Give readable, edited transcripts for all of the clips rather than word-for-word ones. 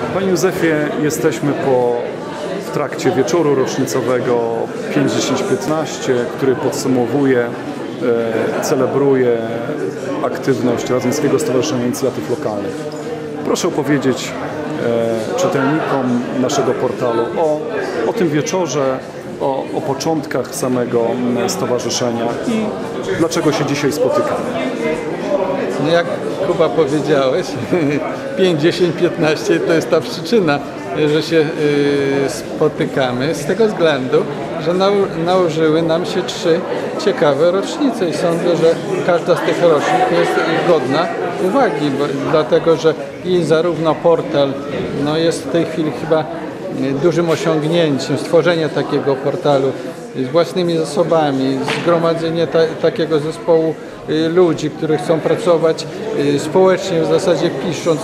Panie Józefie, jesteśmy w trakcie wieczoru rocznicowego 5-10-15, który podsumowuje, celebruje aktywność Radzyńskiego Stowarzyszenia Inicjatyw Lokalnych. Proszę opowiedzieć czytelnikom naszego portalu o tym wieczorze, o początkach samego stowarzyszenia i dlaczego się dzisiaj spotykamy. No jak Kuba powiedziałeś, 5, 10, 15 to jest ta przyczyna, że się spotykamy z tego względu, że nałożyły nam się 3 ciekawe rocznice i sądzę, że każda z tych rocznic jest godna uwagi, dlatego że i zarówno portal jest w tej chwili chyba dużym osiągnięciem, stworzenie takiego portalu z własnymi zasobami, zgromadzenie takiego zespołu ludzi, którzy chcą pracować społecznie, w zasadzie pisząc,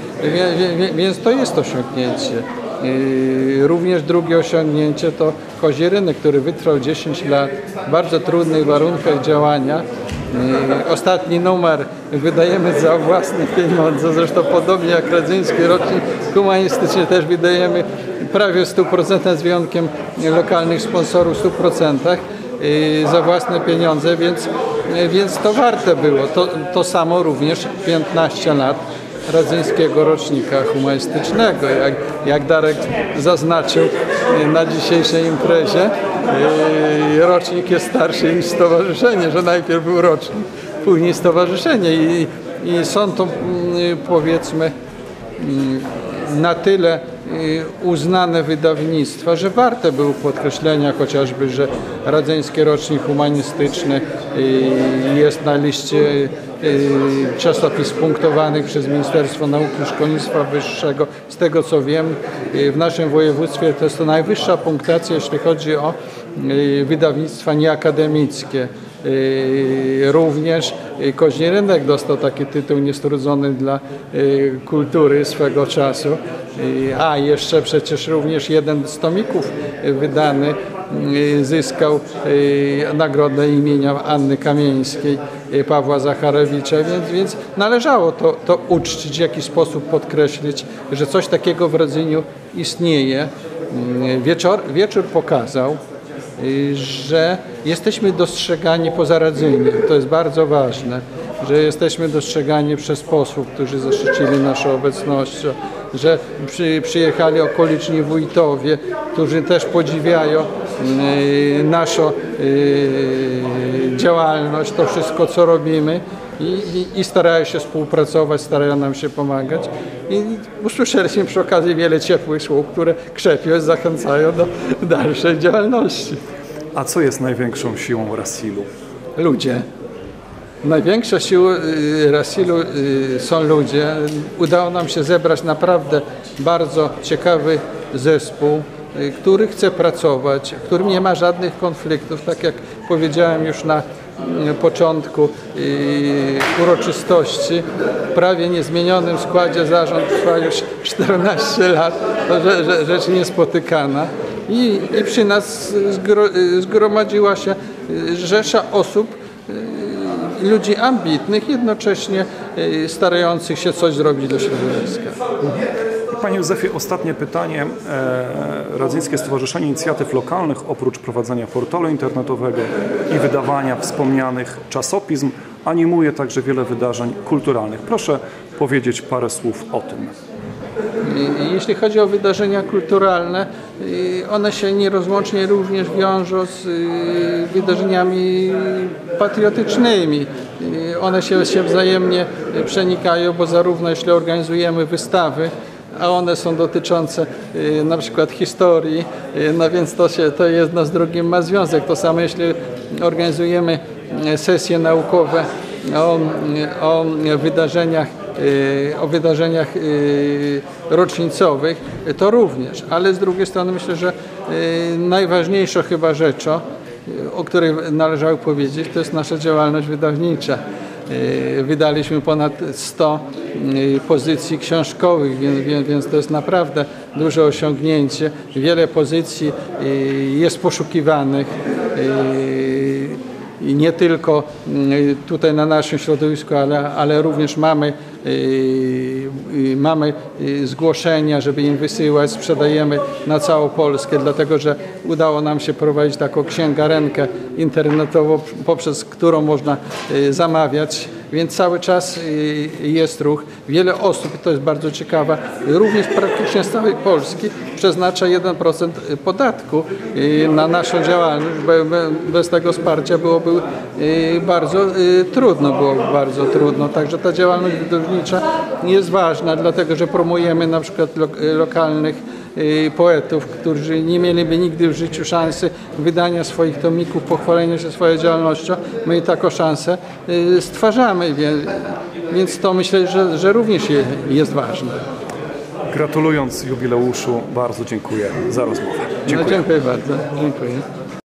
więc to jest osiągnięcie. Również drugie osiągnięcie to Kozi Rynek, który wytrwał 10 lat w bardzo trudnych warunkach działania. Ostatni numer wydajemy za własne pieniądze, zresztą podobnie jak Radzyński Rocznik Humanistyczny też wydajemy prawie w 100% z wyjątkiem lokalnych sponsorów w 100% za własne pieniądze, więc to warte było. To samo również 15 lat Radzyńskiego Rocznika Humanistycznego. Jak Darek zaznaczył na dzisiejszej imprezie, rocznik jest starszy niż stowarzyszenie, że najpierw był rocznik, później stowarzyszenie i są to, powiedzmy, na tyle uznane wydawnictwa, że warte było podkreślenia chociażby, że Radzyński Rocznik Humanistyczny jest na liście czasopism punktowanych przez Ministerstwo Nauki i Szkolnictwa Wyższego. Z tego co wiem, w naszym województwie to jest to najwyższa punktacja, jeśli chodzi o wydawnictwa nieakademickie. Również Koźni Rynek dostał taki tytuł niestrudzony dla kultury swego czasu. A jeszcze przecież również jeden z tomików wydany zyskał nagrodę imienia Anny Kamieńskiej, Pawła Zacharewicza, więc należało to uczcić, w jakiś sposób podkreślić, że coś takiego w Radzyniu istnieje. Wieczór pokazał, że jesteśmy dostrzegani poza Radzyniem. To jest bardzo ważne, że jesteśmy dostrzegani przez posłów, którzy zaszczycili naszą obecnością, że przyjechali okoliczni wójtowie, którzy też podziwiają naszą działalność, to wszystko, co robimy i starają się współpracować, starają nam się pomagać. I usłyszeliśmy przy okazji wiele ciepłych słów, które krzepią, zachęcają do dalszej działalności. A co jest największą siłą Rasilu? Ludzie. Największa siła Rasilu są ludzie. Udało nam się zebrać naprawdę bardzo ciekawy zespół, który chce pracować, w którym nie ma żadnych konfliktów. Tak jak powiedziałem już na początku uroczystości, w prawie niezmienionym składzie zarząd trwa już 14 lat, to rzecz niespotykana. I przy nas zgromadziła się rzesza osób, ludzi ambitnych, jednocześnie starających się coś zrobić dla środowiska. Panie Józefie, ostatnie pytanie. Radzyńskie Stowarzyszenie Inicjatyw Lokalnych oprócz prowadzenia portalu internetowego i wydawania wspomnianych czasopism animuje także wiele wydarzeń kulturalnych. Proszę powiedzieć parę słów o tym. Jeśli chodzi o wydarzenia kulturalne, one się nierozłącznie również wiążą z wydarzeniami patriotycznymi. One się wzajemnie przenikają, bo zarówno jeśli organizujemy wystawy, a one są dotyczące na przykład historii, no więc to jedno z drugim ma związek. To samo jeśli organizujemy sesje naukowe o wydarzeniach rocznicowych, to również. Ale z drugiej strony myślę, że najważniejszą chyba rzeczą, o której należało powiedzieć, to jest nasza działalność wydawnicza. Wydaliśmy ponad 100 pozycji książkowych, więc to jest naprawdę duże osiągnięcie. Wiele pozycji jest poszukiwanych i nie tylko tutaj na naszym środowisku, ale również mamy mamy zgłoszenia, żeby im wysyłać, sprzedajemy na całą Polskę, dlatego że udało nam się prowadzić taką księgarenkę internetową, poprzez którą można zamawiać, więc cały czas jest ruch. Wiele osób, to jest bardzo ciekawe, również praktycznie z całej Polski przeznacza 1% podatku na naszą działalność. Bez tego wsparcia byłoby bardzo trudno. Także ta działalność wydawnicza jest ważna, dlatego że promujemy na przykład lokalnych poetów, którzy nie mieliby nigdy w życiu szansy wydania swoich tomików, pochwalenia się swoją działalnością. My taką szansę stwarzamy, więc to myślę, że również jest ważne. Gratulując jubileuszu, bardzo dziękuję za rozmowę. Dziękuję. No, dziękuję bardzo. Dziękuję.